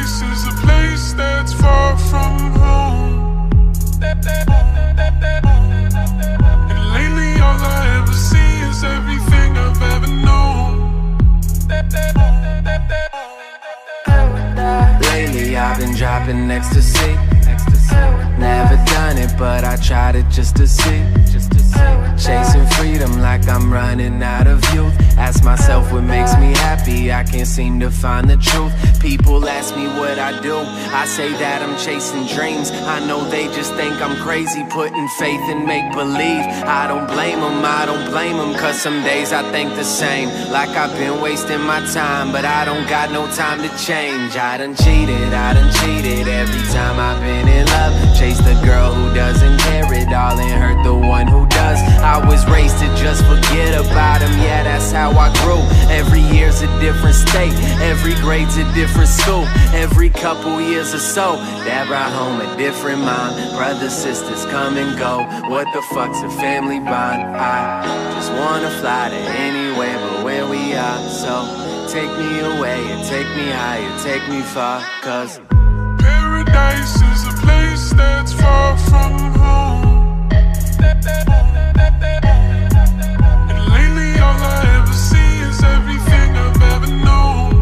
Paradise is a place that's far from home. And lately all I ever see is everything I've ever known. Lately I've been dropping ecstasy. Never done it, but I tried it just to see. Chasing freedom like I'm running out of youth. Ask myself what makes me happy, I can't seem to find the truth. People ask me what I do, I say that I'm chasing dreams. I know they just think I'm crazy, putting faith in make-believe. I don't blame them, cause some days I think the same. Like I've been wasting my time, but I don't got no time to change. I done cheated every time I've been in love. Chased the girl who doesn't care at all and hurt the one who does. I was raised to just forget about him, yeah, that's how I grew. Every year's a different state, every grade's a different school. Every couple years or so, that brought home a different mom. Brothers, sisters come and go, what the fuck's a family bond? I just wanna fly to anywhere but where we are. So take me away and take me higher, take me far, cause Paradise is a place that's far from home. And lately all I ever see is everything I've ever known.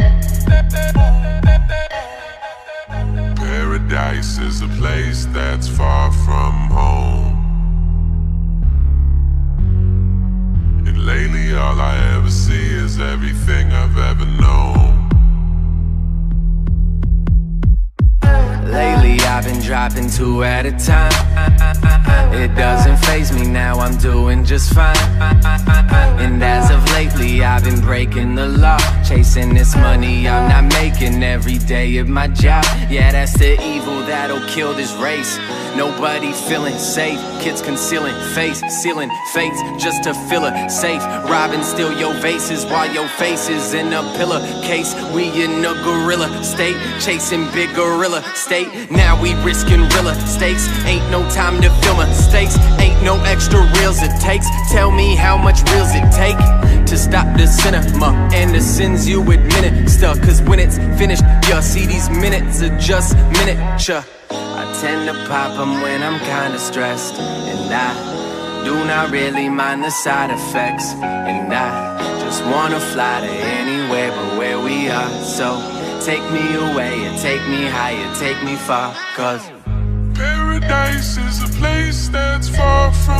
Paradise is a place that's far from home. And lately all I ever see is everything I've ever known. lately I've been dropping 2 at a time. It doesn't faze me now, I'm doing just fine. And as of lately I've been breaking the law, chasing this money I'm not making every day of my job. Yeah, that's the evil that'll kill this race. Nobody feeling safe, kids concealing face, sealing fates just to fill a safe. Robbing steal your vases while your face is in a pillar case. We in a gorilla state, chasing big gorilla state. Now we risking realer stakes. Ain't no time to film mistakes, ain't no extra reels it takes. Tell me how much reels it take to stop the cinema and the sins you administer. Cause when it's finished, you'll see these minutes are just miniature. I tend to pop them when I'm kinda stressed, and I do not really mind the side effects. And I just wanna fly to anywhere but where we are. So take me away and take me higher, take me far, cause Paradise is a place that's far from